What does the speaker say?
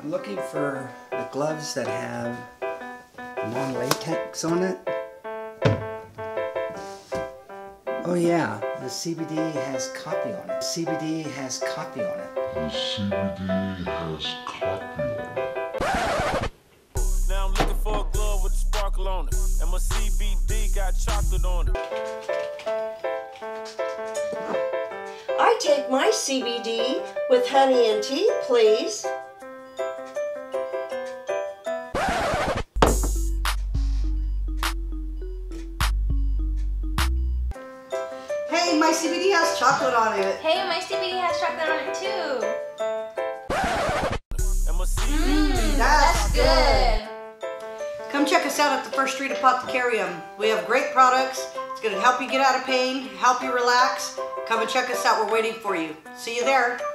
I'm looking for the gloves that have non-latex on it. Oh yeah, the CBD has copy on it. CBD has copy on it. The CBD has copy on it. Now I'm looking for a glove with a sparkle on it. And my CBD got chocolate on it. I take my CBD with honey and tea, please. Hey, my CBD has chocolate on it. Hey, my CBD has chocolate on it too. And my CBD. That's Good. Come check us out at the First Street Apothecarium. We have great products. It's going to help you get out of pain, help you relax. Come and check us out. We're waiting for you. See you there.